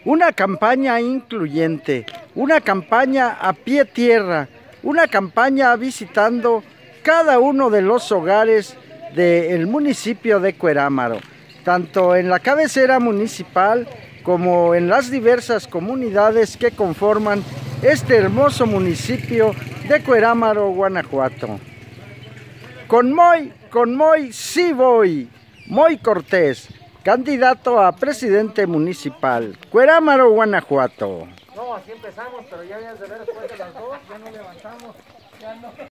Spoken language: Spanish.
una campaña incluyente, una campaña a pie tierra, una campaña visitando cada uno de los hogares del municipio de Cuerámaro, tanto en la cabecera municipal como en las diversas comunidades que conforman este hermoso municipio de Cuerámaro, Guanajuato. Con Moy sí voy. Moy Cortés, candidato a presidente municipal, Cuerámaro, Guanajuato. No, así empezamos, pero ya habías de ver después de las 2, ya no levantamos, ya no.